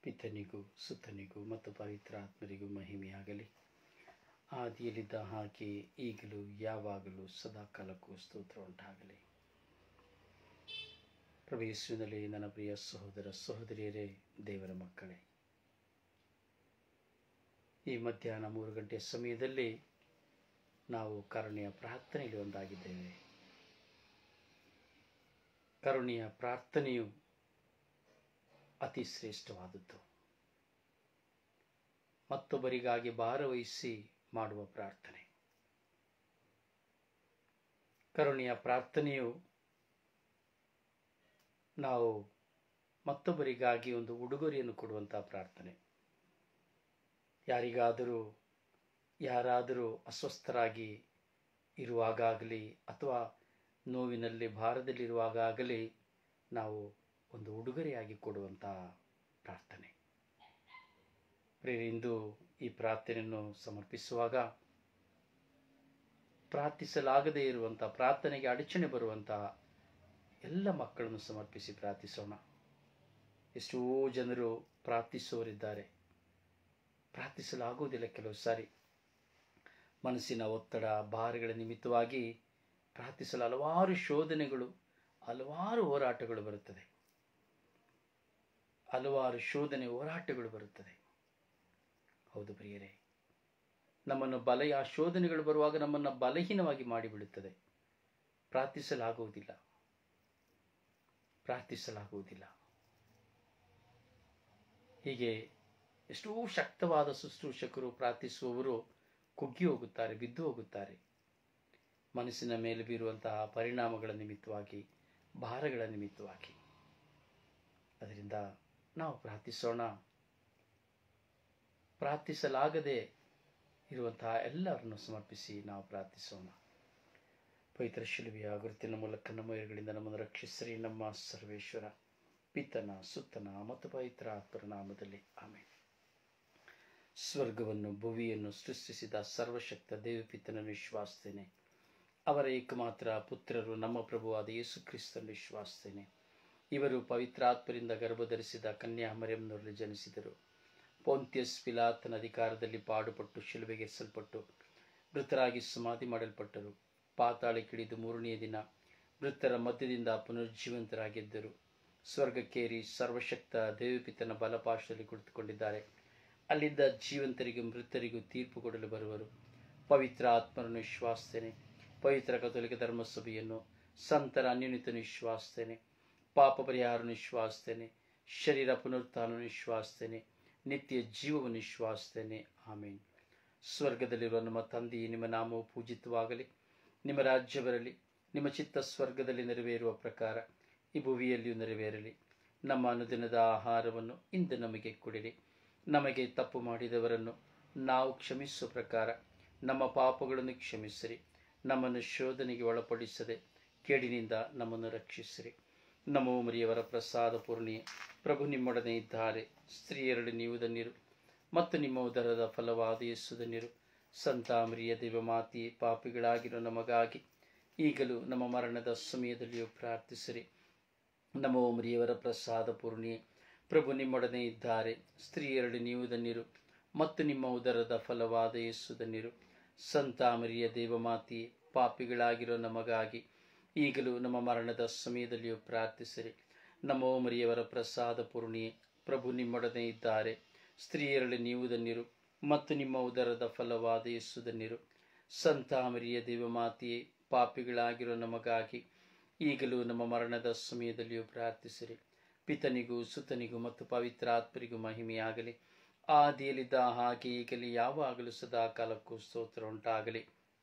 ಪಿತನಿಗೂ ಸುತನಿಗೂ ಮತ್ತು ಪವಿತ್ರಾತ್ಮರಿಗೂ ಮಹಿಮೆಯಾಗಲಿ. ಆದಿಯಲ್ಲಿದ್ದ ಹಾಗೆ ಈಗಲೂ ಯಾವಾಗಲೂ ಸದಾಕಾಲಕ್ಕೂ ಸ್ತೋತ್ರ ಉಂಟಾಗಲಿ. ಪ್ರಭು ಯೇಸುವಿನಲ್ಲಿ ನನ್ನ ಪ್ರಿಯ ಸಹೋದರ ಸಹೋದರಿಯರೇ, ದೇವರ ಮಕ್ಕಳೇ, ಈ ಮಧ್ಯಾಹ್ನ 3 ಗಂಟೆಯ ಸಮಯದಲ್ಲಿ ನಾವು ಕರುಣೆಯ ಪ್ರಾರ್ಥನೆಯಲ್ಲಿ ಒಂದಾಗಿದ್ದೇವೆ. ಕರುಣೆಯ ಪ್ರಾರ್ಥನೆಯು ಅತಿ ಶ್ರೇಷ್ಠವಾದದ್ದು. ಮತ್ತೊಬ್ಬರಿಗಾಗಿ ಭಾರವಹಿಸಿ ಮಾಡುವ ಪ್ರಾರ್ಥನೆ. ಕರುಣೆಯ ಪ್ರಾರ್ಥನೆಯು ನಾವು ಮತ್ತೊಬ್ಬರಿಗಾಗಿ ಒಂದು ಉಡುಗೊರೆಯನ್ನು ಕೊಡುವಂತಹ ಪ್ರಾರ್ಥನೆ. ಯಾರಾದರೂ ಅಸ್ವಸ್ಥರಾಗಿ ಇರುವಾಗಲಿ ಅಥವಾ ನೋವಿನಲ್ಲಿ ಭಾರದಲ್ಲಿರುವಾಗಲಿ ನಾವು ಒಂದು ಉಡುಗೊರೆಯಾಗಿ ಕೊಡುವಂತಹ ಪ್ರಾರ್ಥನೆ. ಇಂದು ಈ ಪ್ರಾರ್ಥನೆಯನ್ನು ಸಮರ್ಪಿಸುವಾಗ ಪ್ರಾರ್ಥಿಸಲಾಗದೇ ಇರುವಂತಹ, ಪ್ರಾರ್ಥನೆಗೆ ಅಡಚಣೆ ಬರುವಂತಹ ಎಲ್ಲ ಮಕ್ಕಳನ್ನು ಸಮರ್ಪಿಸಿ ಪ್ರಾರ್ಥಿಸೋಣ. ಎಷ್ಟೋ ಜನರು ಪ್ರಾರ್ಥಿಸುವವರಿದ್ದಾರೆ, ಪ್ರಾರ್ಥಿಸಲಾಗುವುದಿಲ್ಲ. ಕೆಲವು ಸಾರಿ ಮನಸ್ಸಿನ ಒತ್ತಡ, ಭಾರಗಳ ನಿಮಿತ್ತವಾಗಿ ಪ್ರಾರ್ಥಿಸಲು ಹಲವಾರು ಶೋಧನೆಗಳು, ಹಲವಾರು ಹೋರಾಟಗಳು ಬರುತ್ತದೆ. ಹೌದು ಪ್ರಿಯರೇ, ನಮ್ಮನ್ನು ಆ ಶೋಧನೆಗಳು ಬರುವಾಗ ನಮ್ಮನ್ನು ಬಲಹೀನವಾಗಿ ಮಾಡಿಬಿಡುತ್ತದೆ. ಪ್ರಾರ್ಥಿಸಲಾಗುವುದಿಲ್ಲ. ಹೀಗೆ ಎಷ್ಟೋ ಶಕ್ತವಾದ ಶುಶ್ರೂಷಕರು, ಪ್ರಾರ್ಥಿಸುವವರು ಕುಗ್ಗಿ ಹೋಗುತ್ತಾರೆ, ಬಿದ್ದು ಹೋಗುತ್ತಾರೆ. ಮನಸ್ಸಿನ ಮೇಲೆ ಬೀರುವಂತಹ ಪರಿಣಾಮಗಳ ನಿಮಿತ್ತವಾಗಿ, ಭಾರಗಳ ನಿಮಿತ್ತವಾಗಿ. ಅದರಿಂದ ನಾವು ಪ್ರಾರ್ಥಿಸೋಣ. ಪ್ರಾರ್ಥಿಸಲಾಗದೆ ಇರುವಂತಹ ಎಲ್ಲರನ್ನು ಸಮರ್ಪಿಸಿ ನಾವು ಪ್ರಾರ್ಥಿಸೋಣ. ಪವಿತ್ರ ಶಿಲುಬೆಯ ಗುರುತಿನ ಮೂಲಕ ನಮ್ಮ ವೈರಿಗಳಿಂದ ನಮ್ಮನ್ನು ರಕ್ಷಿಸಿರಿ. ನಮ್ಮ ಸರ್ವೇಶ್ವರ, ಪಿತನ, ಸುತ್ತನ ಮತ್ತು ಪವಿತ್ರ ಆತ್ಮರ ನಾಮದಲ್ಲಿ ಆಮೆನ್. ಸ್ವರ್ಗವನ್ನು ಭುವಿಯನ್ನು ಸೃಷ್ಟಿಸಿದ ಸರ್ವಶಕ್ತ ದೇವಪಿತನನ್ನು ವಿಶ್ವಾಸಿಸ್ತೇನೆ. ಅವರ ಏಕಮಾತ್ರ ಪುತ್ರರು ನಮ್ಮ ಪ್ರಭುವಾದ ಯೇಸು ಕ್ರಿಸ್ತನನ್ನು ವಿಶ್ವಾಸಿಸ್ತೇನೆ. ಇವರು ಪವಿತ್ರಾತ್ಮರಿಂದ ಗರ್ಭಧರಿಸಿದ ಕನ್ಯಾ ಮರಿಯಂನಲ್ಲಿ ಜನಿಸಿದರು. ಪೊಂತಿಯಸ್ ಪಿಲಾತನ ಅಧಿಕಾರದಲ್ಲಿ ಪಾಡುಪಟ್ಟು ಶಿಲುಬೆಗೇರಿಸಲ್ಪಟ್ಟು ಮೃತರಾಗಿ ಸಮಾಧಿ ಮಾಡಲ್ಪಟ್ಟರು. ಪಾತಾಳಕ್ಕಿಳಿದು 3ನೇ ದಿನ ಮೃತರ ಮಧ್ಯದಿಂದ ಪುನರ್ಜೀವಂತರಾಗಿದ್ದರು. ಸ್ವರ್ಗಕ್ಕೇರಿ ಸರ್ವಶಕ್ತ ದೇವಪಿತನ ಬಲಪಾರ್ಶ್ವದಲ್ಲಿ ಕುಳಿತುಕೊಂಡಿದ್ದಾರೆ. ಅಲ್ಲಿದ್ದ ಜೀವಂತರಿಗೂ ಮೃತರಿಗೂ ತೀರ್ಪು ಕೊಡಲು ಬರುವರು. ಪವಿತ್ರ ಆತ್ಮರನ್ನು ವಿಶ್ವಾಸಿಸ್ತೇನೆ. ಪವಿತ್ರ ಕಥೋಲಿಕ ಧರ್ಮಸಭೆಯನ್ನು, ಸಂತರ ಅನ್ಯೋನ್ಯತೆಯನ್ನು ವಿಶ್ವಾಸಿಸ್ತೇನೆ. ಪಾಪ ಪರಿಹಾರವನ್ನು ವಿಶ್ವಾಸಿಸ್ತೇನೆ. ಶರೀರ ಪುನರುತ್ಥಾನವನ್ನು ವಿಶ್ವಾಸಿಸ್ತೇನೆ. ನಿತ್ಯ ಜೀವವನ್ನು ವಿಶ್ವಾಸಿಸ್ತೇನೆ. ಆಮೇನ್. ಸ್ವರ್ಗದಲ್ಲಿರುವ ನಮ್ಮ ತಂದೆಯೇ, ನಿಮ್ಮ ನಾಮವು ಪೂಜಿತವಾಗಲಿ. ನಿಮ್ಮ ರಾಜ್ಯ ಬರಲಿ. ನಿಮ್ಮ ಚಿತ್ತ ಸ್ವರ್ಗದಲ್ಲಿ ನೆರವೇರುವ ಪ್ರಕಾರ ಈ ಭುವಿಯಲ್ಲಿಯೂ ನೆರವೇರಲಿ. ನಮ್ಮ ಅನುದಿನದ ಆಹಾರವನ್ನು ಇಂದು ನಮಗೆ ಕೊಡಿರಿ. ನಮಗೆ ತಪ್ಪು ಮಾಡಿದವರನ್ನು ನಾವು ಕ್ಷಮಿಸುವ ಪ್ರಕಾರ ನಮ್ಮ ಪಾಪಗಳನ್ನು ಕ್ಷಮಿಸಿರಿ. ನಮ್ಮನ್ನು ಶೋಧನೆಗೆ ಒಳಪಡಿಸದೆ ಕೇಡಿನಿಂದ ನಮ್ಮನ್ನು ರಕ್ಷಿಸಿರಿ. ನಮೋ ಮರಿಯವರ ಪ್ರಸಾದ ಪೂರ್ಣಿಯೇ, ಪ್ರಭು ನಿಮ್ಮೊಡನೆ ಇದ್ದಾರೆ. ಸ್ತ್ರೀಯರಲ್ಲಿ ನೀವು ಧನ್ಯರು ಮತ್ತು ನಿಮ್ಮ ಉದರದ ಫಲವಾದ ಯೇಸು ಧನ್ಯರು. ಸಂತ ಮರಿಯ ದೇವಮಾತೆಯೇ, ಪಾಪಿಗಳಾಗಿರೋ ನಮಗಾಗಿ ಈಗಲೂ ನಮ್ಮ ಮರಣದ ಸಮಯದಲ್ಲಿಯೂ ಪ್ರಾರ್ಥಿಸಿರಿ. ನಮೋ ಮರಿಯವರ ಪ್ರಸಾದ ಪೂರ್ಣಿಯೇ, ಪ್ರಭು ನಿಮ್ಮೊಡನೆ ಇದ್ದಾರೆ. ಸ್ತ್ರೀಯರಲ್ಲಿ ನೀವು ಧನ್ಯರು ಮತ್ತು ನಿಮ್ಮ ಉದರದ ಫಲವಾದ ಯೇಸು ಧನ್ಯರು. ಸಂತ ಮರಿಯ ದೇವಮಾತೆಯೇ, ಪಾಪಿಗಳಾಗಿರೋ ನಮಗಾಗಿ ಈಗಲೂ ನಮ್ಮ ಮರಣದ ಸಮಯದಲ್ಲಿಯೂ ಪ್ರಾರ್ಥಿಸಿರಿ. ನಮೋ ಮರಿಯವರ ಪ್ರಸಾದ ಪೂರ್ಣಿಯೇ, ಪ್ರಭು ನಿಮ್ಮೊಡನೆ ಇದ್ದಾರೆ. ಸ್ತ್ರೀಯರಲ್ಲಿ ನೀವು ಧನ್ಯರು ಮತ್ತು ನಿಮ್ಮ ಉದರದ ಫಲವಾದ ಯೇಸು ಧನ್ಯರು. ಸಂತ ಮರಿಯ ದೇವಮಾತೆಯೇ, ಪಾಪಿಗಳಾಗಿರೋ ನಮಗಾಗಿ ಈಗಲೂ ನಮ್ಮ ಮರಣದ ಸಮಯದಲ್ಲಿಯೂ ಪ್ರಾರ್ಥಿಸಿರಿ. ಪಿತನಿಗೂ ಸುತನಿಗೂ ಮತ್ತು ಪವಿತ್ರಾತ್ಮರಿಗೂ ಮಹಿಮೆಯಾಗಲಿ. ಆದಿಯಲ್ಲಿದ್ದ ಹಾಗೆ ಈಗಲೂ ಯಾವಾಗಲೂ ಸದಾ ಕಾಲಕ್ಕೂ ಸ್ತೋತ್ರ ಉಂಟಾಗಲಿ.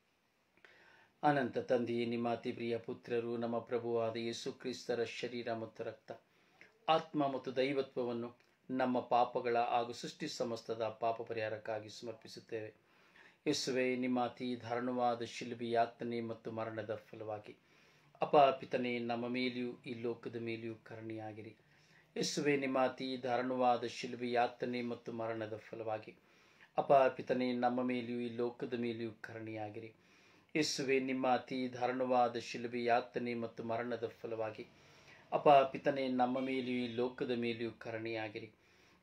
ಅನಂತ ತಂದೆಯೇ, ನಿಮ್ಮ ಅತಿ ಪ್ರಿಯ ಪುತ್ರರು ನಮ್ಮ ಪ್ರಭುವಾದ ಯೇಸು ಕ್ರಿಸ್ತರ ಶರೀರ ಮತ್ತು ರಕ್ತ, ಆತ್ಮ ಮತ್ತು ದೈವತ್ವವನ್ನು ನಮ್ಮ ಪಾಪಗಳ ಹಾಗೂ ಸೃಷ್ಟಿ ಸಮಸ್ತದ ಪಾಪ ಪರಿಹಾರಕ್ಕಾಗಿ ಸಮರ್ಪಿಸುತ್ತೇವೆ. ಯೇಸುವೇ, ನಿಮ್ಮ ಅತಿ ದಾರುಣವಾದ ಶಿಲುಬೆ ಯಾತನೆ ಮತ್ತು ಮರಣದ ಫಲವಾಗಿ ಅಪಾಪಿತನೇ, ನಮ್ಮ ಮೇಲೆಯೂ ಈ ಲೋಕದ ಮೇಲೆಯೂ ಕರುಣೆಯಾಗಿರಿ. ಯೇಸುವೇ, ನಿಮ್ಮ ಅತಿ ದಾರುಣವಾದ ಶಿಲುಬೆ ಯಾತನೆ ಮತ್ತು ಮರಣದ ಫಲವಾಗಿ ಅಪಾಪಿತನೇ, ನಮ್ಮ ಮೇಲೆಯೂ ಈ ಲೋಕದ ಮೇಲೆಯೂ ಕರುಣೆಯಾಗಿರಿ. ಯೇಸುವೇ, ನಿಮ್ಮ ಅತಿ ದಾರುಣವಾದ ಶಿಲುಬೆ ಯಾತನೆ ಮತ್ತು ಮರಣದ ಫಲವಾಗಿ ಅಪಾಪಿತನೇ, ನಮ್ಮ ಮೇಲೆಯೂ ಈ ಲೋಕದ ಮೇಲೆಯೂ ಕರುಣೆಯಾಗಿರಿ.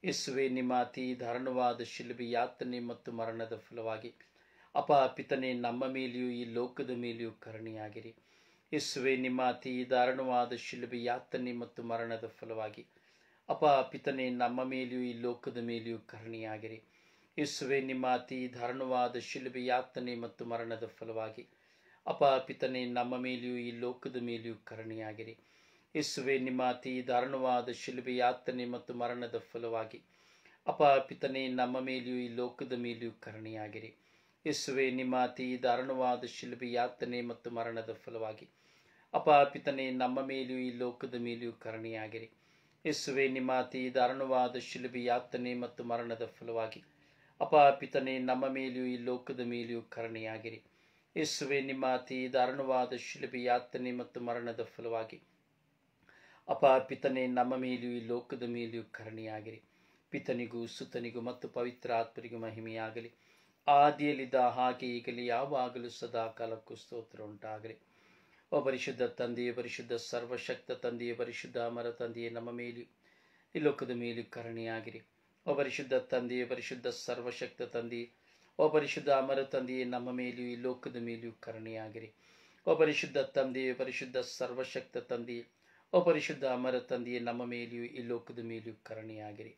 ಯೇಸುವೆ, ನಿಮ್ಮ ಅತಿ ದಾರುಣವಾದ ಶಿಲುಬೆ ಯಾತನೆ ಮತ್ತು ಮರಣದ ಫಲವಾಗಿ ಪಿತನೇ, ನಮ್ಮ ಮೇಲೆಯೂ ಈ ಲೋಕದ ಮೇಲೆಯೂ ಕರುಣೆಯಾಗಿರಿ. ಯೇಸುವೆ, ನಿಮ್ಮ ಅತಿ ದಾರುಣವಾದ ಶಿಲುಬೆ ಯಾತನೆ ಮತ್ತು ಮರಣದ ಫಲವಾಗಿ ಪಿತನೇ, ನಮ್ಮ ಮೇಲೆಯೂ ಈ ಲೋಕದ ಮೇಲೆಯೂ ಕರುಣೆಯಾಗಿರಿ. ಯೇಸುವೆ, ನಿಮ್ಮ ಅತಿ ದಾರುಣವಾದ ಶಿಲುಬೆ ಯಾತನೆ ಮತ್ತು ಮರಣದ ಫಲವಾಗಿ ಪಿತನೇ, ನಮ್ಮ ಮೇಲೆಯೂ ಈ ಲೋಕದ ಮೇಲೆಯೂ ಕರುಣೆಯಾಗಿರಿ. ಯೇಸುವೆ, ನಿಮ್ಮ ಅತಿ ದಾರುಣವಾದ ಶಿಲುಬೆ ಯಾತನೆ ಮತ್ತು ಮರಣದ ಫಲವಾಗಿ ಪಿತನೇ, ನಮ್ಮ ಮೇಲೆಯೂ ಈ ಲೋಕದ ಮೇಲೆಯೂ ಕರುಣೆಯಾಗಿರಿ. ಯೇಸುವೆ, ನಿಮ್ಮ ಅತಿ ದಾರುಣವಾದ ಶಿಲುಬೆ ಯಾತನೆ ಮತ್ತು ಮರಣದ ಫಲವಾಗಿ ಪಿತನೇ, ನಮ್ಮ ಮೇಲೆಯೂ ಈ ಲೋಕದ ಮೇಲೆಯೂ ಕರುಣೆಯಾಗಿರಿ. ಯೇಸುವೆ, ನಿಮ್ಮ ಅತಿ ದಾರುಣವಾದ ಶಿಲುಬೆ ಯಾತನೆ ಮತ್ತು ಮರಣದ ಫಲವಾಗಿ ಪಿತನೇ, ನಮ್ಮ ಮೇಲೆಯೂ ಈ ಲೋಕದ ಮೇಲೆಯೂ ಕರುಣೆಯಾಗಿರಿ. ಯೇಸುವೆ, ನಿಮ್ಮ ಅತಿ ದಾರುಣವಾದ ಶಿಲುಬೆ ಯಾತನೆ ಮತ್ತು ಮರಣದ ಫಲವಾಗಿ ಪಿತನೇ, ನಮ್ಮ ಮೇಲೆಯೂ ಈ ಲೋಕದ ಮೇಲೆಯೂ ಕರುಣೆಯಾಗಿರಿ. ಪಿತನಿಗೂ ಸುತನಿಗೂ ಮತ್ತು ಪವಿತ್ರ ಆತ್ಮರಿಗೂ ಮಹಿಮೆಯಾಗಲಿ, ಆದಿಯಲ್ಲಿದ್ದ ಹಾಗೆ ಈಗಲೇ ಯಾವಾಗಲೂ ಸದಾ ಕಾಲಕ್ಕೂ ಸ್ತೋತ್ರ ಉಂಟಾಗಲಿ. ಪರಿಶುದ್ಧ ತಂದೆಯೇ, ಪರಿಶುದ್ಧ ಸರ್ವಶಕ್ತ ತಂದೆಯೇ, ಪರಿಶುದ್ಧ ಅಮರ ತಂದೆಯೇ, ನಮ್ಮ ಮೇಲೆಯೂ ಈ ಲೋಕದ ಮೇಲೆಯೂ ಕರುಣೆಯಾಗಿರಿ. ಪರಿಶುದ್ಧ ತಂದೆಯೇ, ಪರಿಶುದ್ಧ ಸರ್ವಶಕ್ತ ತಂದೆಯೇ, ಪರಿಶುದ್ಧ ಅಮರ ತಂದೆಯೇ, ನಮ್ಮ ಮೇಲೆಯೂ ಈ ಲೋಕದ ಮೇಲೆಯೂ ಕರುಣೆಯಾಗಿರಿ. ಪರಿಶುದ್ಧ ತಂದೆಯೇ, ಪರಿಶುದ್ಧ ಸರ್ವಶಕ್ತ ತಂದೆಯೇ, ಪರಿಶುದ್ಧ ಅಮರ ತಂದೆಯೇ, ನಮ್ಮ ಮೇಲೆಯೂ ಈ ಲೋಕದ ಮೇಲೆಯೂ ಕರುಣೆಯಾಗಿರಿ.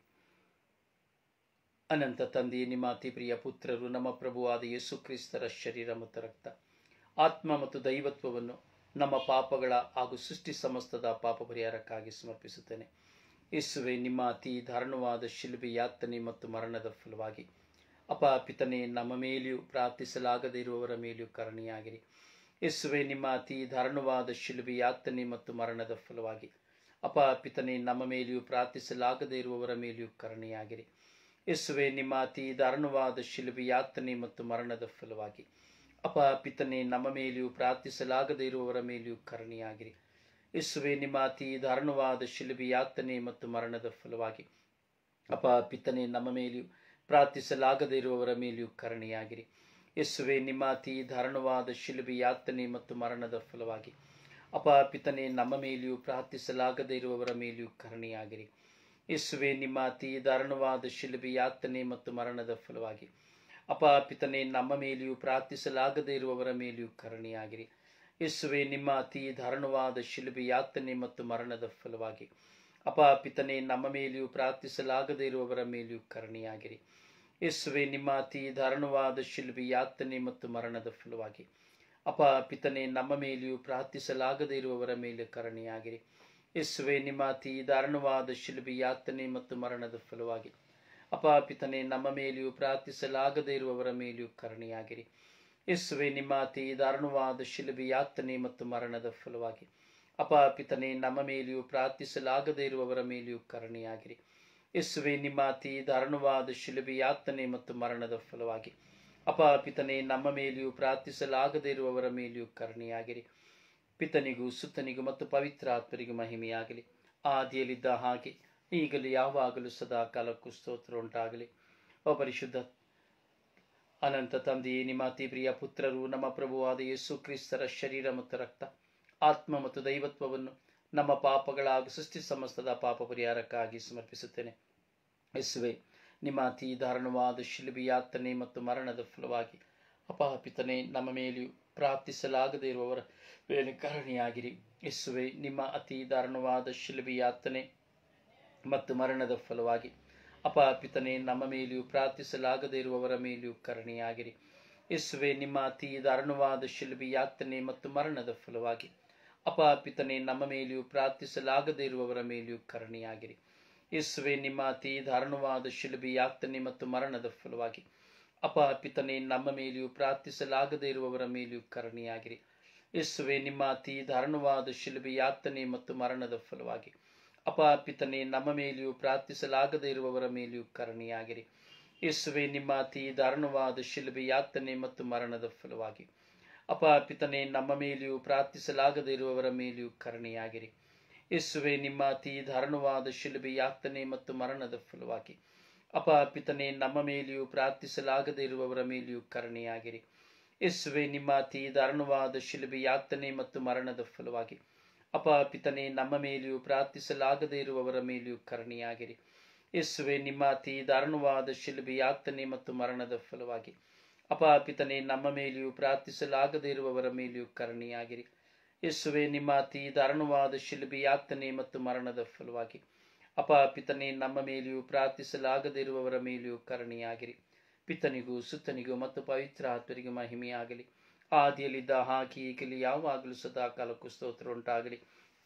ಅನಂತ ತಂದೆಯೇ, ನಿಮ್ಮ ಅತಿ ಪ್ರಿಯ ಪುತ್ರರು ನಮ್ಮ ಪ್ರಭುವಾದ ಯೇಸು ಕ್ರಿಸ್ತರ ಶರೀರ ಮತ್ತು ರಕ್ತ, ಆತ್ಮ ಮತ್ತು ದೈವತ್ವವನ್ನು ನಮ್ಮ ಪಾಪಗಳ ಹಾಗೂ ಸೃಷ್ಟಿ ಸಮಸ್ತದ ಪಾಪ ಪರಿಹಾರಕ್ಕಾಗಿ ಸಮರ್ಪಿಸುತ್ತೇನೆ. ಯೇಸುವೆ, ನಿಮ್ಮ ಅತಿ ದಾರುಣವಾದ ಶಿಲುಬೆ ಯಾತನೆ ಮತ್ತು ಮರಣದ ಫಲವಾಗಿ ಪಿತನೇ, ನಮ್ಮ ಮೇಲೆಯೂ ಪ್ರಾರ್ಥಿಸಲಾಗದೇ ಇರುವವರ ಮೇಲೆಯೂ ಕರುಣೆಯಾಗಿರಿ. ಯೇಸುವೆ, ನಿಮ್ಮ ಅತಿ ದಾರುಣವಾದ ಶಿಲುಬೆ ಯಾತನೆ ಮತ್ತು ಮರಣದ ಫಲವಾಗಿ ಪಿತನೇ, ನಮ್ಮ ಮೇಲೆಯೂ ಪ್ರಾರ್ಥಿಸಲಾಗದೇ ಇರುವವರ ಮೇಲೆಯೂ ಕರುಣೆಯಾಗಿರಿ. ಯೇಸುವೆ, ನಿಮ್ಮ ಅತಿ ದಾರುಣವಾದ ಶಿಲುಬೆ ಯಾತನೆ ಮತ್ತು ಮರಣದ ಫಲವಾಗಿ ಪಿತನೇ, ನಮ್ಮ ಮೇಲೆಯೂ ಪ್ರಾರ್ಥಿಸಲಾಗದೇ ಇರುವವರ ಮೇಲೆಯೂ ಕರುಣೆಯಾಗಿರಿ. ಯೇಸುವೆ, ನಿಮ್ಮ ಅತಿ ದಾರುಣವಾದ ಶಿಲುಬೆ ಯಾತನೆ ಮತ್ತು ಮರಣದ ಫಲವಾಗಿ ಪಿತನೇ, ನಮ್ಮ ಮೇಲೆಯೂ ಪ್ರಾರ್ಥಿಸಲಾಗದೇ ಇರುವವರ ಮೇಲೆಯೂ ಕರುಣೆಯಾಗಿರಿ. ಯೇಸುವೆ, ನಿಮ್ಮ ಅತಿ ದಾರುಣವಾದ ಶಿಲುಬೆ ಯಾತನೆ ಮತ್ತು ಮರಣದ ಫಲವಾಗಿ ಪಿತನೇ, ನಮ್ಮ ಮೇಲೆಯೂ ಪ್ರಾರ್ಥಿಸಲಾಗದೇ ಇರುವವರ ಮೇಲೆಯೂ ಕರುಣೆಯಾಗಿರಿ. ಯೇಸುವೆ, ನಿಮ್ಮ ಅತಿ ದಾರುಣವಾದ ಶಿಲುಬೆ ಯಾತನೆ ಮತ್ತು ಮರಣದ ಫಲವಾಗಿ ಪಿತನೇ, ನಮ್ಮ ಮೇಲೆಯೂ ಪ್ರಾರ್ಥಿಸಲಾಗದೇ ಇರುವವರ ಮೇಲೆಯೂ ಕರುಣೆಯಾಗಿರಿ. ಯೇಸುವೆ, ನಿಮ್ಮ ಅತಿ ದಾರುಣವಾದ ಶಿಲುಬೆ ಯಾತನೆ ಮತ್ತು ಮರಣದ ಫಲವಾಗಿ ಪಿತನೇ, ನಮ್ಮ ಮೇಲೆಯೂ ಪ್ರಾರ್ಥಿಸಲಾಗದೇ ಇರುವವರ ಮೇಲೆಯೂ ಕರುಣೆಯಾಗಿರಿ. ಯೇಸುವೆ, ನಿಮ್ಮ ಅತಿ ದಾರುಣವಾದ ಶಿಲುಬೆ ಯಾತನೆ ಮತ್ತು ಮರಣದ ಫಲವಾಗಿ ಪಿತನೇ, ನಮ್ಮ ಮೇಲೆಯೂ ಪ್ರಾರ್ಥಿಸಲಾಗದೇ ಇರುವವರ ಮೇಲೆ ಕರುಣೆಯಾಗಿರಿ. ಯೇಸುವೆ, ನಿಮ್ಮ ಅತಿ ದಾರುಣವಾದ ಶಿಲುಬೆ ಯಾತನೆ ಮತ್ತು ಮರಣದ ಫಲವಾಗಿ ಪಿತನೇ, ನಮ್ಮ ಮೇಲೆಯೂ ಪ್ರಾರ್ಥಿಸಲಾಗದೇ ಇರುವವರ ಮೇಲೆಯೂ ಕರುಣೆಯಾಗಿರಿ. ಯೇಸುವೆ, ನಿಮ್ಮ ಅತಿ ದಾರುಣವಾದ ಶಿಲುಬೆ ಯಾತನೆ ಮತ್ತು ಮರಣದ ಫಲವಾಗಿ ಪಿತನೇ, ನಮ್ಮ ಮೇಲೆಯೂ ಪ್ರಾರ್ಥಿಸಲಾಗದೇ ಇರುವವರ ಮೇಲೆಯೂ ಕರುಣೆಯಾಗಿರಿ. ಯೇಸುವೆ, ನಿಮ್ಮ ಅತಿ ದಾರುಣವಾದ ಶಿಲುಬೆ ಯಾತನೆ ಮತ್ತು ಮರಣದ ಫಲವಾಗಿ ಪಿತನೇ, ನಮ್ಮ ಮೇಲೆಯೂ ಪ್ರಾರ್ಥಿಸಲಾಗದೇ ಇರುವವರ ಮೇಲೆಯೂ ಕರುಣೆಯಾಗಿರಿ. ಪಿತನಿಗೂ ಸುತನಿಗೂ ಮತ್ತು ಪವಿತ್ರ ಆತ್ಮರಿಗೂ ಮಹಿಮೆಯಾಗಲಿ, ಆದಿಯಲ್ಲಿದ್ದ ಹಾಗೆ ಈಗಲೂ ಯಾವಾಗಲೂ ಸದಾ ಕಾಲಕ್ಕೂ ಸ್ತೋತ್ರ ಉಂಟಾಗಲಿ. ಪರಿಶುದ್ಧ ಅನಂತ ತಂದೆಯೇ, ನಿಮ್ಮ ಅತಿ ಪ್ರಿಯ ಪುತ್ರರು ನಮ್ಮ ಪ್ರಭುವಾದ ಯೇಸು ಕ್ರಿಸ್ತರ ಶರೀರ ಮತ್ತು ರಕ್ತ, ಆತ್ಮ ಮತ್ತು ದೈವತ್ವವನ್ನು ನಮ್ಮ ಪಾಪಗಳ ಹಾಗೂ ಸೃಷ್ಟಿ ಸಮಸ್ತದ ಪಾಪ ಪರಿಹಾರಕ್ಕಾಗಿ ಸಮರ್ಪಿಸುತ್ತೇನೆ. ಯೇಸುವೆ, ನಿಮ್ಮ ಅತಿ ದಾರುಣವಾದ ಶಿಲುಬೆ ಯಾತನೆ ಮತ್ತು ಮರಣದ ಫಲವಾಗಿ ಪಿತನೇ, ನಮ್ಮ ಮೇಲೆಯೂ ಪ್ರಾರ್ಥಿಸಲಾಗದೇ ಇರುವವರ ಮೇಲೆ ಕರುಣೆಯಾಗಿರಿ. ಯೇಸುವೆ, ನಿಮ್ಮ ಅತಿ ದಾರುಣವಾದ ಶಿಲುಬೆ ಯಾತನೆ ಮತ್ತು ಮರಣದ ಫಲವಾಗಿ ಪಿತನೇ, ನಮ್ಮ ಮೇಲೆಯೂ ಪ್ರಾರ್ಥಿಸಲಾಗದೇ ಇರುವವರ ಮೇಲೆಯೂ ಕರುಣೆಯಾಗಿರಿ. ಯೇಸುವೆ, ನಿಮ್ಮ ಅತಿ ದಾರುಣವಾದ ಶಿಲುಬೆ ಯಾತನೆ ಮತ್ತು ಮರಣದ ಫಲವಾಗಿ ಪಿತನೇ, ನಮ್ಮ ಮೇಲೆಯೂ ಪ್ರಾರ್ಥಿಸಲಾಗದೇ ಇರುವವರ ಮೇಲೆಯೂ ಕರುಣೆಯಾಗಿರಿ. ಯೇಸುವೆ, ನಿಮ್ಮ ಅತಿ ದಾರುಣವಾದ ಶಿಲುಬೆ ಯಾತನೆ ಮತ್ತು ಮರಣದ ಫಲವಾಗಿ ಪಿತನೇ, ನಮ್ಮ ಮೇಲೆಯೂ ಪ್ರಾರ್ಥಿಸಲಾಗದೇ ಇರುವವರ ಮೇಲೆಯೂ ಕರುಣೆಯಾಗಿರಿ. ಯೇಸುವೆ, ನಿಮ್ಮ ಅತಿ ದಾರುಣವಾದ ಶಿಲುಬೆ ಯಾತನೆ ಮತ್ತು ಮರಣದ ಫಲವಾಗಿ ಪಿತನೇ, ನಮ್ಮ ಮೇಲೆಯೂ ಪ್ರಾರ್ಥಿಸಲಾಗದೇ ಇರುವವರ ಮೇಲೆಯೂ ಕರುಣೆಯಾಗಿರಿ. ಯೇಸುವೆ, ನಿಮ್ಮ ಅತಿ ದಾರುಣವಾದ ಶಿಲುಬೆ ಯಾತನೆ ಮತ್ತು ಮರಣದ ಫಲವಾಗಿ ಪಿತನೇ, ನಮ್ಮ ಮೇಲೆಯೂ ಪ್ರಾರ್ಥಿಸಲಾಗದೇ ಇರುವವರ ಮೇಲೆಯೂ ಕರುಣೆಯಾಗಿರಿ. ಯೇಸುವೆ, ನಿಮ್ಮ ಅತಿ ದಾರುಣವಾದ ಶಿಲುಬೆ ಯಾತನೆ ಮತ್ತು ಮರಣದ ಫಲವಾಗಿ ಪಿತನೇ, ನಮ್ಮ ಮೇಲೆಯೂ ಪ್ರಾರ್ಥಿಸಲಾಗದೇ ಇರುವವರ ಮೇಲೆಯೂ ಕರುಣೆಯಾಗಿರಿ. ಯೇಸುವೆ, ನಿಮ್ಮ ಅತಿ ದಾರುಣವಾದ ಶಿಲುಬೆ ಯಾತನೆ ಮತ್ತು ಮರಣದ ಫಲವಾಗಿ ಪಿತನೇ, ನಮ್ಮ ಮೇಲೆಯೂ ಪ್ರಾರ್ಥಿಸಲಾಗದೇ ಇರುವವರ ಮೇಲೆಯೂ ಕರುಣೆಯಾಗಿರಿ. ಯೇಸುವೆ, ನಿಮ್ಮ ಅತಿ ದಾರುಣವಾದ ಶಿಲುಬೆ ಯಾತನೆ ಮತ್ತು ಮರಣದ ಫಲವಾಗಿ ಪಿತನೇ, ನಮ್ಮ ಮೇಲೆಯೂ ಪ್ರಾರ್ಥಿಸಲಾಗದೇ ಇರುವವರ ಮೇಲೆಯೂ ಕರುಣೆಯಾಗಿರಿ. ಯೇಸುವೆ, ನಿಮ್ಮ ಅತಿ ದಾರುಣವಾದ ಶಿಲುಬೆ ಯಾತನೆ ಮತ್ತು ಮರಣದ ಫಲವಾಗಿ ಪಿತನೇ, ನಮ್ಮ ಮೇಲೆಯೂ ಪ್ರಾರ್ಥಿಸಲಾಗದೇ ಇರುವವರ ಮೇಲೆಯೂ ಕರುಣೆಯಾಗಿರಿ. ಪಿತನಿಗೂ ಸುತ್ತನಿಗೂ ಮತ್ತು ಪವಿತ್ರ ಆತ್ಮರಿಗೂ ಮಹಿಮೆಯಾಗಲಿ. ಆದಿಯಲ್ಲಿದ್ದ ಹಾಗೆ ಈಗಲೂ ಯಾವಾಗಲೂ ಸದಾ ಕಾಲಕ್ಕೂ ಸ್ತೋತ್ರ ಉಂಟಾಗಲಿ.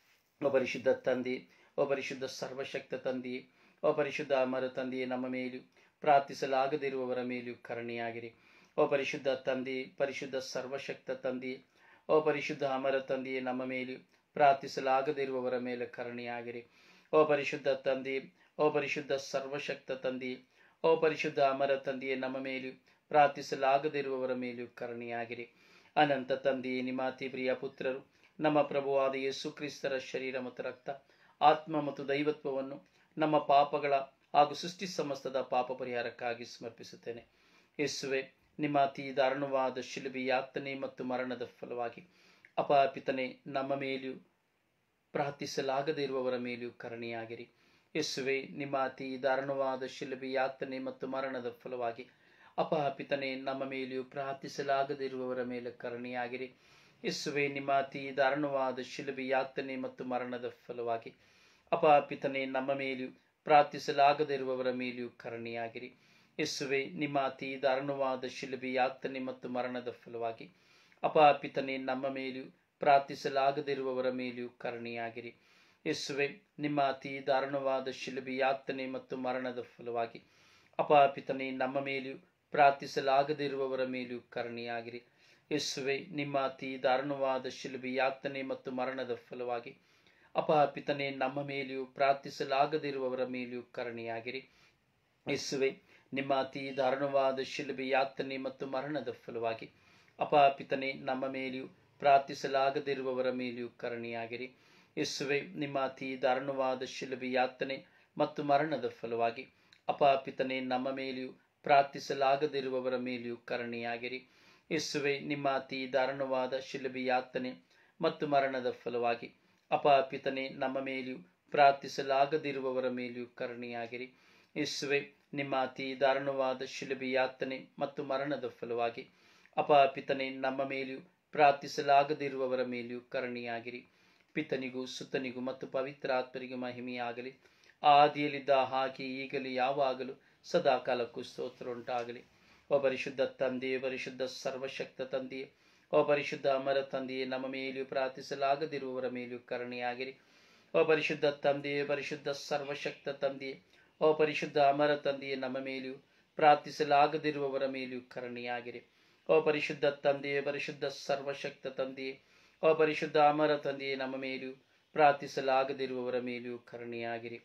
ಓ ಪರಿಶುದ್ಧ ತಂದೆ, ಓ ಪರಿಶುದ್ಧ ಸರ್ವಶಕ್ತ ತಂದೆಯೇ, ಓ ಪರಿಶುದ್ಧ ಅಮರ ತಂದೆಯೇ, ನಮ್ಮ ಮೇಲೂ ಪ್ರಾರ್ಥಿಸಲಾಗದಿರುವವರ ಮೇಲೆಯೂ ಕರುಣೆಯಾಗಿರಿ. ಓ ಪರಿಶುದ್ಧ ತಂದೆ, ಪರಿಶುದ್ಧ ಸರ್ವಶಕ್ತ ತಂದೆಯೇ, ಓ ಪರಿಶುದ್ಧ ಅಮರ ತಂದೆಯೇ, ನಮ್ಮ ಮೇಲೂ ಪ್ರಾರ್ಥಿಸಲಾಗದಿರುವವರ ಮೇಲೆ ಕರುಣೆಯಾಗಿರಿ. ಓ ಪರಿಶುದ್ಧ ತಂದೆ, ಓ ಪರಿಶುದ್ಧ ಸರ್ವಶಕ್ತ ತಂದೆಯೇ, ಓ ಪರಿಶುದ್ಧ ಅಮರ ತಂದೆಯೇ, ನಮ್ಮ ಮೇಲೂ ಪ್ರಾರ್ಥಿಸಲಾಗದಿರುವವರ ಮೇಲೆಯೂ ಕರುಣೆಯಾಗಿರಿ. ಅನಂತ ತಂದೆಯೇ, ನಿಮ್ಮ ಅತಿ ಪ್ರಿಯ ಪುತ್ರರು ನಮ್ಮ ಪ್ರಭುವಾದ ಯೇಸು ಕ್ರಿಸ್ತರ ಶರೀರ ಮತ್ತು ರಕ್ತ, ಆತ್ಮ ಮತ್ತು ದೈವತ್ವವನ್ನು ನಮ್ಮ ಪಾಪಗಳ ಹಾಗೂ ಸೃಷ್ಟಿ ಸಮಸ್ತದ ಪಾಪ ಪರಿಹಾರಕ್ಕಾಗಿ ಸಮರ್ಪಿಸುತ್ತೇನೆ. ಯೇಸುವೆ, ನಿಮ್ಮ ಅತಿ ದಾರುಣವಾದ ಶಿಲುಬೆ ಯಾತನೆ ಮತ್ತು ಮರಣದ ಫಲವಾಗಿ ಪಿತನೇ, ನಮ್ಮ ಮೇಲೆಯೂ ಪ್ರಾರ್ಥಿಸಲಾಗದೇ ಇರುವವರ ಮೇಲೆಯೂ ಕರುಣೆಯಾಗಿರಿ. ಯೇಸುವೆ, ನಿಮ್ಮ ಅತಿ ದಾರುಣವಾದ ಶಿಲುಬೆ ಯಾತನೆ ಮತ್ತು ಮರಣದ ಫಲವಾಗಿ ಪಿತನೇ, ನಮ್ಮ ಮೇಲೆಯೂ ಪ್ರಾರ್ಥಿಸಲಾಗದೇ ಇರುವವರ ಮೇಲೆ ಕರುಣೆಯಾಗಿರಿ. ಯೇಸುವೆ, ನಿಮ್ಮ ಅತಿ ದಾರುಣವಾದ ಶಿಲುಬೆ ಯಾತನೆ ಮತ್ತು ಮರಣದ ಫಲವಾಗಿ ಪಿತನೇ, ನಮ್ಮ ಮೇಲೆಯೂ ಪ್ರಾರ್ಥಿಸಲಾಗದೇ ಇರುವವರ ಮೇಲೆಯೂ ಕರುಣೆಯಾಗಿರಿ. ಯೇಸುವೆ, ನಿಮ್ಮ ಅತಿ ದಾರುಣವಾದ ಶಿಲುಬೆ ಯಾತನೆ ಮತ್ತು ಮರಣದ ಫಲವಾಗಿ ಪಿತನೇ, ನಮ್ಮ ಮೇಲೆಯೂ ಪ್ರಾರ್ಥಿಸಲಾಗದೇ ಇರುವವರ ಮೇಲೆಯೂ ಕರುಣೆಯಾಗಿರಿ. ಯೇಸುವೆ, ನಿಮ್ಮ ಅತಿ ದಾರುಣವಾದ ಶಿಲುಬೆ ಯಾತನೆ ಮತ್ತು ಮರಣದ ಫಲವಾಗಿ ಪಿತನೇ, ನಮ್ಮ ಮೇಲೆಯೂ ಪ್ರಾರ್ಥಿಸಲಾಗದೇ ಇರುವವರ ಮೇಲೆಯೂ ಕರುಣೆಯಾಗಿರಿ. ಯೇಸುವೆ, ನಿಮ್ಮ ಅತಿ ದಾರುಣವಾದ ಶಿಲುಬೆ ಯಾತನೆ ಮತ್ತು ಮರಣದ ಫಲವಾಗಿ ಪಿತನೇ, ನಮ್ಮ ಮೇಲೆಯೂ ಪ್ರಾರ್ಥಿಸಲಾಗದಿರುವವರ ಮೇಲೆಯೂ ಕರುಣೆಯಾಗಿರಿ. ಯೇಸುವೆ, ನಿಮ್ಮ ಅತಿ ದಾರುಣವಾದ ಶಿಲುಬೆ ಯಾತನೆ ಮತ್ತು ಮರಣದ ಫಲವಾಗಿ ಪಿತನೇ, ನಮ್ಮ ಮೇಲೆಯೂ ಪ್ರಾರ್ಥಿಸಲಾಗದಿರುವವರ ಮೇಲೆಯೂ ಕರುಣೆಯಾಗಿರಿ. ಯೇಸುವೆ, ನಿಮ್ಮ ಅತಿ ದಾರುಣವಾದ ಶಿಲುಬೆ ಯಾತನೆ ಮತ್ತು ಮರಣದ ಫಲವಾಗಿ ಪಿತನೇ, ನಮ್ಮ ಮೇಲೆಯೂ ಪ್ರಾರ್ಥಿಸಲಾಗದಿರುವವರ ಮೇಲೆಯೂ ಕರುಣೆಯಾಗಿರಿ. ಯೇಸುವೆ, ನಿಮ್ಮ ಅತಿ ದಾರುಣವಾದ ಶಿಲುಬೆ ಯಾತನೆ ಮತ್ತು ಮರಣದ ಫಲವಾಗಿ ಪಿತನೇ, ನಮ್ಮ ಮೇಲೆಯೂ ಪ್ರಾರ್ಥಿಸಲಾಗದಿರುವವರ ಮೇಲೆಯೂ ಕರುಣೆಯಾಗಿರಿ. ಯೇಸುವೆ, ನಿಮ್ಮ ಅತಿ ದಾರುಣವಾದ ಶಿಲುಬೆ ಯಾತನೆ ಮತ್ತು ಮರಣದ ಫಲವಾಗಿ ಪಿತನೇ, ನಮ್ಮ ಮೇಲೆಯೂ ಪ್ರಾರ್ಥಿಸಲಾಗದಿರುವವರ ಮೇಲೆಯೂ ಕರುಣೆಯಾಗಿರಿ. ಪಿತನಿಗೂ ಸುತ್ತನಿಗೂ ಮತ್ತು ಪವಿತ್ರ ಆತ್ಮರಿಗೂ ಮಹಿಮೆಯಾಗಲಿ. ಆದಿಯಲ್ಲಿದ್ದ ಹಾಗೆ ಈಗಲೂ ಯಾವಾಗಲೂ ಸದಾ ಕಾಲಕ್ಕೂ ಸ್ತೋತ್ರ ಉಂಟಾಗಲಿ. ಓ ಪರಿಶುದ್ಧ ತಂದೆಯೇ, ಪರಿಶುದ್ಧ ಸರ್ವಶಕ್ತ ತಂದೆಯೇ, ಓ ಪರಿಶುದ್ಧ ಅಮರ ತಂದೆಯೇ, ನಮ್ಮ ಮೇಲೆಯೂ ಪ್ರಾರ್ಥಿಸಲಾಗದಿರುವವರ ಮೇಲೆಯೂ ಕರುಣೆಯಾಗಿರಿ. ಓ ಪರಿಶುದ್ಧ ತಂದೆಯೇ, ಪರಿಶುದ್ಧ ಸರ್ವಶಕ್ತ ತಂದೆಯೇ, ಓ ಪರಿಶುದ್ಧ ಅಮರ ತಂದೆಯೇ, ನಮ್ಮ ಮೇಲೆಯೂ ಪ್ರಾರ್ಥಿಸಲಾಗದಿರುವವರ ಮೇಲೆಯೂ ಕರುಣೆಯಾಗಿರಿ. ಓ ಪರಿಶುದ್ಧ ತಂದೆಯೇ, ಪರಿಶುದ್ಧ ಸರ್ವಶಕ್ತ ತಂದೆಯೇ, ಓ ಪರಿಶುದ್ಧ ಅಮರ ತಂದೆಯೇ, ನಮ್ಮ ಮೇಲೆಯೂ ಪ್ರಾರ್ಥಿಸಲಾಗದಿರುವವರ ಮೇಲೆಯೂ ಕರುಣೆಯಾಗಿರಿ.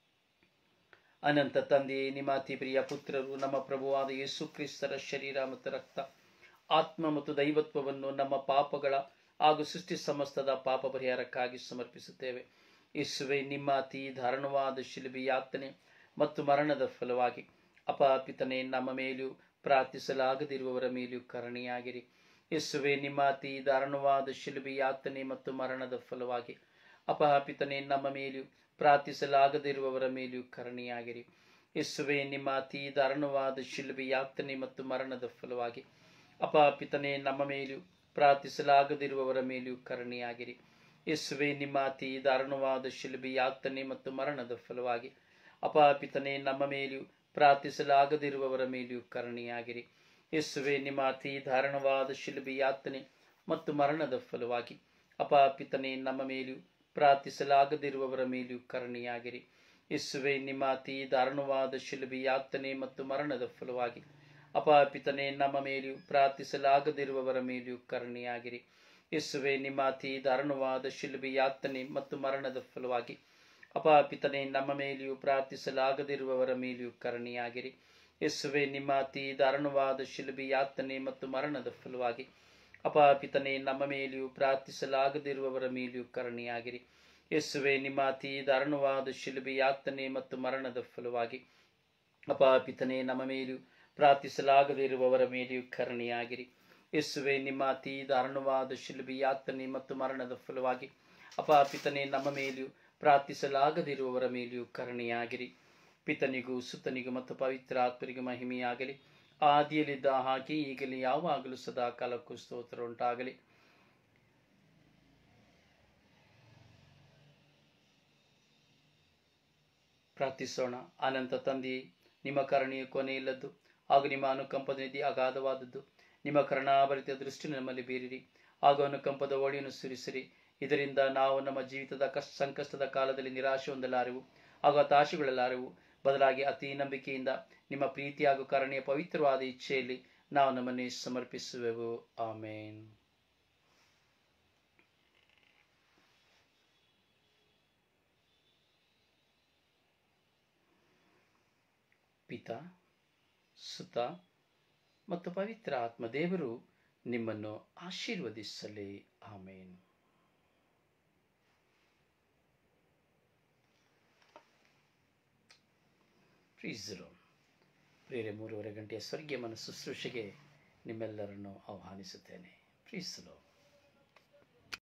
ಅನಂತ ತಂದೆಯೇ, ನಿಮ್ಮ ಅತಿ ಪ್ರಿಯ ಪುತ್ರರು ನಮ್ಮ ಪ್ರಭುವಾದ ಯೇಸು ಕ್ರಿಸ್ತರ ಶರೀರ ಮತ್ತು ರಕ್ತ, ಆತ್ಮ ಮತ್ತು ದೈವತ್ವವನ್ನು ನಮ್ಮ ಪಾಪಗಳ ಹಾಗೂ ಸೃಷ್ಟಿ ಸಮಸ್ತದ ಪಾಪ ಪರಿಹಾರಕ್ಕಾಗಿ ಸಮರ್ಪಿಸುತ್ತೇವೆ. ಯೇಸುವೆ, ನಿಮ್ಮ ಅತಿ ದಾರುಣವಾದ ಶಿಲುಬೆ ಯಾತನೆ ಮತ್ತು ಮರಣದ ಫಲವಾಗಿ ಪಿತನೇ, ನಮ್ಮ ಮೇಲೆಯೂ ಪ್ರಾರ್ಥಿಸಲಾಗದಿರುವವರ ಮೇಲೆಯೂ ಕರುಣೆಯಾಗಿರಿ. ಯೇಸುವೆ, ನಿಮ್ಮ ಅತಿ ದಾರುಣವಾದ ಶಿಲುಬೆ ಯಾತನೆ ಮತ್ತು ಮರಣದ ಫಲವಾಗಿ ಪಿತನೇ, ನಮ್ಮ ಮೇಲೆಯೂ ಪ್ರಾರ್ಥಿಸಲಾಗದಿರುವವರ ಮೇಲೆಯೂ ಕರುಣೆಯಾಗಿರಿ. ಯೇಸುವೆ, ನಿಮ್ಮ ಅತಿ ದಾರುಣವಾದ ಶಿಲುಬೆ ಯಾತನೆ ಮತ್ತು ಮರಣದ ಫಲವಾಗಿ ಪಿತನೇ, ನಮ್ಮ ಮೇಲೆಯೂ ಪ್ರಾರ್ಥಿಸಲಾಗದಿರುವವರ ಮೇಲೆಯೂ ಕರುಣೆಯಾಗಿರಿ. ಯೇಸುವೆ, ನಿಮ್ಮ ಅತಿ ದಾರುಣವಾದ ಶಿಲುಬೆ ಯಾತನೆ ಮತ್ತು ಮರಣದ ಫಲವಾಗಿ ಪಿತನೇ, ನಮ್ಮ ಮೇಲೆಯೂ ಪ್ರಾರ್ಥಿಸಲಾಗದಿರುವವರ ಮೇಲೆಯೂ ಕರುಣೆಯಾಗಿರಿ. ಯೇಸುವೆ, ನಿಮ್ಮ ಅತಿ ದಾರುಣವಾದ ಶಿಲುಬೆ ಯಾತನೆ ಮತ್ತು ಮರಣದ ಫಲವಾಗಿ ಪಿತನೇ, ನಮ್ಮ ಮೇಲೆಯೂ ಪ್ರಾರ್ಥಿಸಲಾಗದಿರುವವರ ಮೇಲೆಯೂ ಕರುಣೆಯಾಗಿರಿ. ಯೇಸುವೆ, ನಿಮ್ಮ ಅತಿ ದಾರುಣವಾದ ಶಿಲುಬೆ ಯಾತನೆ ಮತ್ತು ಮರಣದ ಫಲವಾಗಿ ಪಿತನೇ, ನಮ್ಮ ಮೇಲೆಯೂ ಪ್ರಾರ್ಥಿಸಲಾಗದಿರುವವರ ಮೇಲೆಯೂ ಕರುಣೆಯಾಗಿರಿ. ಯೇಸುವೆ, ನಿಮ್ಮ ಅತಿ ದಾರುಣವಾದ ಶಿಲುಬೆ ಯಾತನೆ ಮತ್ತು ಮರಣದ ಫಲವಾಗಿ ಪಿತನೇ, ನಮ್ಮ ಮೇಲೆಯೂ ಪ್ರಾರ್ಥಿಸಲಾಗದಿರುವವರ ಮೇಲೆಯೂ ಕರುಣೆಯಾಗಿರಿ. ಯೇಸುವೆ, ನಿಮ್ಮ ಅತಿ ದಾರುಣವಾದ ಶಿಲುಬೆ ಯಾತನೆ ಮತ್ತು ಮರಣದ ಫಲವಾಗಿ ಪಿತನೇ, ನಮ್ಮ ಮೇಲೆಯೂ ಪ್ರಾರ್ಥಿಸಲಾಗದಿರುವವರ ಮೇಲೆಯೂ ಕರುಣೆಯಾಗಿರಿ. ಯೇಸುವೆ, ನಿಮ್ಮ ಅತಿ ದಾರುಣವಾದ ಶಿಲುಬೆ ಯಾತನೆ ಮತ್ತು ಮರಣದ ಫಲವಾಗಿ ಪಿತನೇ, ನಮ್ಮ ಮೇಲೆಯೂ ಪ್ರಾರ್ಥಿಸಲಾಗದಿರುವವರ ಮೇಲೆಯೂ ಕರುಣೆಯಾಗಿರಿ. ಯೇಸುವೆ, ನಿಮ್ಮ ಅತಿ ದಾರುಣವಾದ ಶಿಲುಬೆ ಯಾತನೆ ಮತ್ತು ಮರಣದ ಫಲವಾಗಿ ಪಿತನೇ, ನಮ್ಮ ಮೇಲೆಯೂ ಪ್ರಾರ್ಥಿಸಲಾಗದಿರುವವರ ಮೇಲೆಯೂ ಕರುಣೆಯಾಗಿರಿ. ಪಿತನಿಗೂ ಸುತನಿಗೂ ಮತ್ತು ಪವಿತ್ರ ಆತ್ಮರಿಗೂ ಮಹಿಮೆಯಾಗಲಿ, ಆದಿಯಲ್ಲಿದ್ದ ಹಾಗೆ ಈಗಲೇ ಯಾವಾಗಲೂ ಸದಾ ಕಾಲಕ್ಕೂ ಸ್ತೋತ್ರ ಉಂಟಾಗಲಿ. ಪ್ರಾರ್ಥಿಸೋಣ. ಅನಂತ ತಂದೆಯೇ, ನಿಮ್ಮ ಕರುಣೆಯ ಕೊನೆಯಿಲ್ಲದ್ದು ಹಾಗೂ ನಿಮ್ಮ ಅನುಕಂಪದ ನಿಧಿ ಅಗಾಧವಾದದ್ದು. ನಿಮ್ಮ ಕರುಣಾಭರಿತ ದೃಷ್ಟಿ ನಮ್ಮಲ್ಲಿ ಬೀರಿರಿ ಹಾಗೂ ಅನುಕಂಪದ ಒಳಿಯನ್ನು ಸುರಿಸಿರಿ. ಇದರಿಂದ ನಾವು ನಮ್ಮ ಜೀವಿತದ ಸಂಕಷ್ಟದ ಕಾಲದಲ್ಲಿ ನಿರಾಶೆ ಹೊಂದಲಾರೆವು ಹಾಗೂ ಹತಾಶೆಗೊಳ್ಳಲಾರೆವು. ಬದಲಾಗಿ ಅತಿ ನಂಬಿಕೆಯಿಂದ ನಿಮ್ಮ ಪ್ರೀತಿ ಹಾಗೂ ಕರುಣೆಯ ಪವಿತ್ರವಾದ ಇಚ್ಛೆಯಲ್ಲಿ ನಾವು ನಮ್ಮನ್ನೇ ಸಮರ್ಪಿಸುವೆವು. ಆಮೇನ್. ಪಿತಾ, ಸುತ ಮತ್ತು ಪವಿತ್ರ ಆತ್ಮ ದೇವರು ನಿಮ್ಮನ್ನು ಆಶೀರ್ವದಿಸಲಿ. ಆಮೇನ್. ಪ್ರಿಯರೇ, 3:30 ಗಂಟೆಯ ಸ್ವರ್ಗೀಯ ಮನಸ್ಸು ಶುಶ್ರೂಷೆಗೆ ನಿಮ್ಮೆಲ್ಲರನ್ನು ಆಹ್ವಾನಿಸುತ್ತೇನೆ. ಪ್ರೀಸ್ ದಿ ಲಾರ್ಡ್.